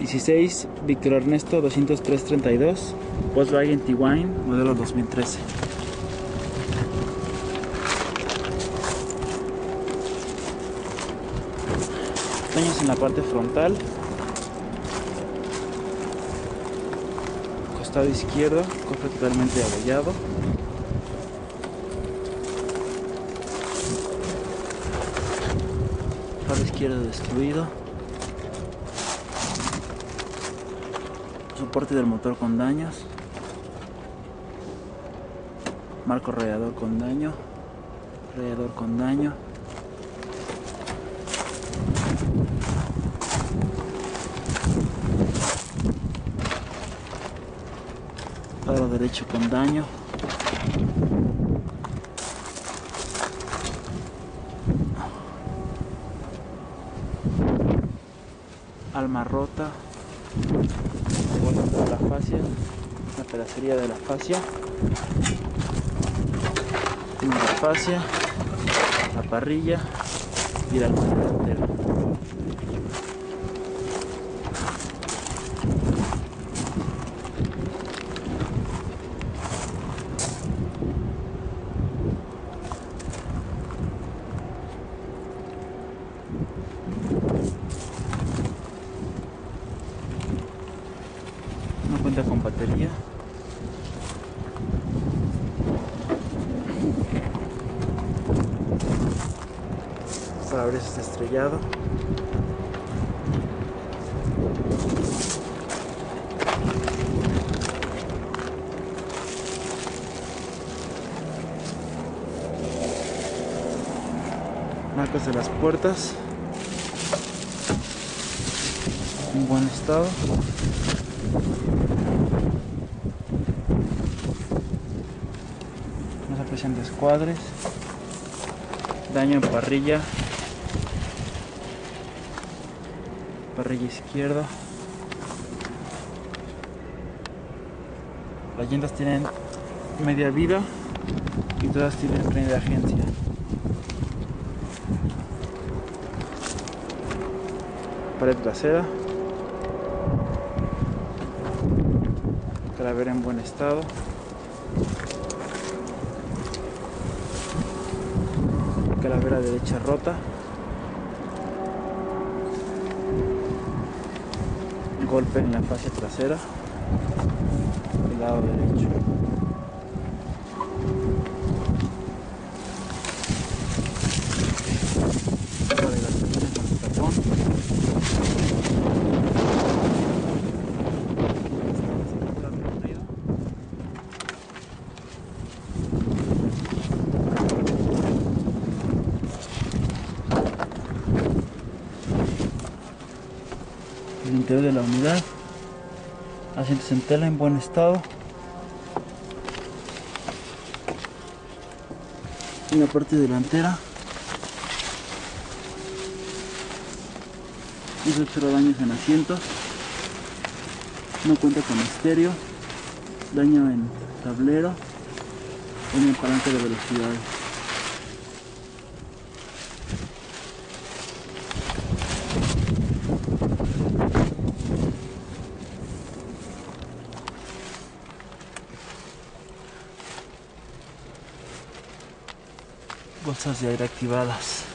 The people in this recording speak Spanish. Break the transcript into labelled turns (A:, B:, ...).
A: 16 Víctor Ernesto 20332, Volkswagen Tiguan, modelo 2013. Daños en la parte frontal, costado izquierdo, cofre totalmente abollado, lado izquierdo destruido, soporte del motor con daños, marco radiador con daño, faro derecho con daño, alma rota, de la fascia, la pedacería de la fascia, la parrilla y la luz delantera. No cuenta con batería. Parabrisas estrellado. Marcas de las puertas en buen estado. No se aprecian descuadres. Daño en parrilla izquierda. Las llantas tienen media vida y todas tienen tren de agencia. Pared trasera, calavera en buen estado, calavera derecha rota, golpe en la fascia trasera del lado derecho. El interior de la unidad, asientos en tela en buen estado, en la parte delantera hizo 0 daños en asientos, no cuenta con estéreo, daño en tablero, en el palanca de velocidades. Bolsas de aire activadas.